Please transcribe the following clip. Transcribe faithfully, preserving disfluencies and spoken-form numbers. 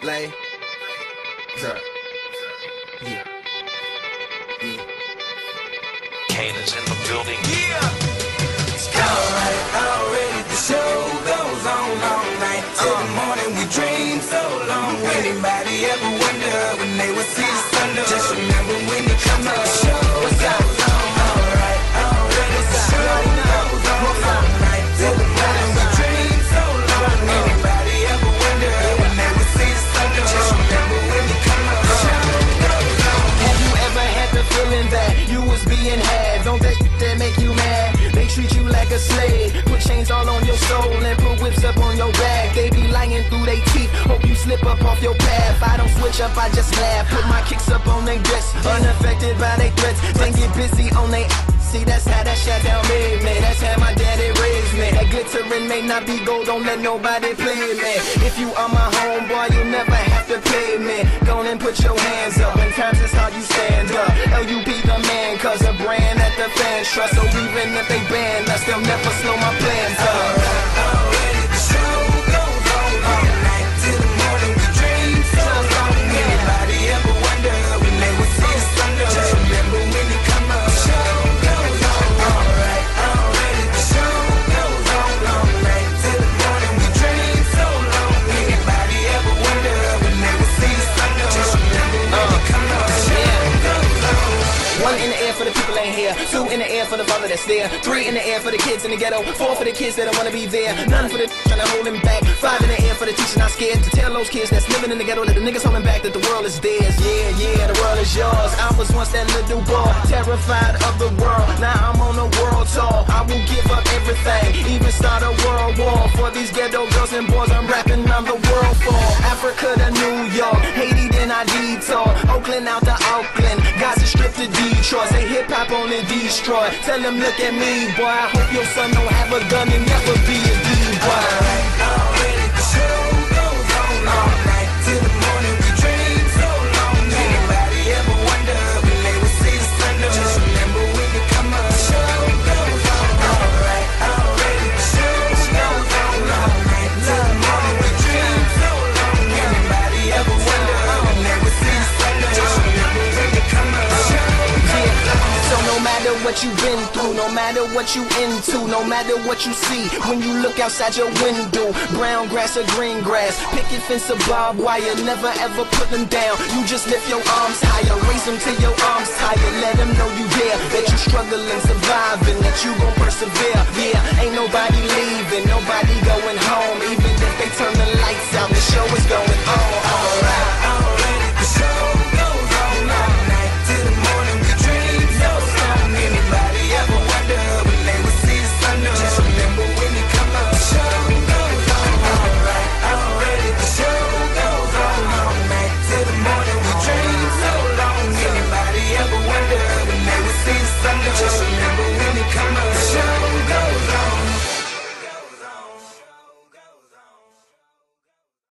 Blay. Sir. Yeah. Yeah. Kane is in the building. Yeah. Alright, already the show goes on all night till the morning. We dream so long. Anybody ever wonder when they would see the sun? Just remember when you come to the show. What's up? Alright, already the show goes on all night till the morning. We dream so long. Anybody ever wonder when they would see the sun? Just remember when you come to the show. Have you ever had the feeling that you was being had? Don't that that make you mad? They treat you like a slave, put chains all on your soul and put whips up on your back. They be lying through they teeth, hope you slip up off your path. I don't switch up, I just laugh, put my kicks up on they dress, unaffected by they threats. Then get busy on they see, that's how that shut down made me. That's how my daddy raised me. That glittering may not be gold, don't let nobody play me. If you are my homeboy, you never have to pay me. Go and put your hands up, in times it's how you stand up. L U be the man, cause a brand that the fans trust. So even if they ban us, they'll never slow my plans up. Already the show goes on all night till the morning. We dream so long. Anybody ever wonder when they would see the sun? Just remember when you come up. The show goes on all right. Already the show goes on all night till the morning. We dream so long. Anybody ever wonder when they would see the sun? Just remember when you come up. The show goes on. One in the air for the people ain't here. Two in the air for the father that's there. Three in the air for the kids in the ghetto. Four for the kids that don't wanna be there. None for the trying to hold them back. Five in the air for the teacher not scared to tell those kids that's living in the ghetto that the niggas holding back that the world is theirs. Yeah, yeah, the world is yours. I was once that little boy, terrified of the world. Now I'm on a world tour. I will give up everything, even start a world war for these ghetto girls and boys. I'm rapping around the world for Africa to New York, Haiti then I detour, Oakland out to Auckland, Gaza Strip to Detroit. Say hip hop on the destroy. Tell them look at me, boy. I hope your son don't have a gun and never be a D-boy. Alright, already the show goes on all night till the morning. We dream so long. Anybody ever wonder when they would see the sun? Just remember when you come up. The show goes on. Alright, already the show goes on all night till the morning. We dream so long. Anybody ever wonder when they would see the sun? Just remember when you come up. The show goes on. So no matter what you've been through, no matter what you into, no matter what you see, when you look outside your window, brown grass or green grass, picket fence or barbed wire, never ever put them down. You just lift your arms higher, raise them till your arms tired, let them know you there, that you struggling, surviving, that you gon' persevere. Yeah, ain't nobody